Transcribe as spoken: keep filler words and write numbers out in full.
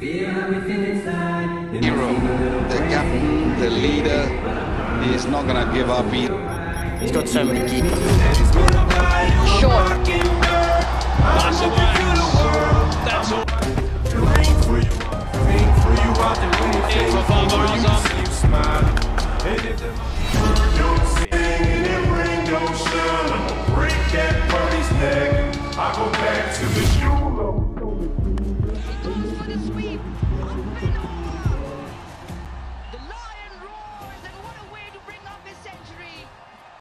Hero, the captain, the leader, he is not going to give up either. He's got so many keepers. Short. That's away. That's all. In for Babar Azam. Break that party's neck. I go back to the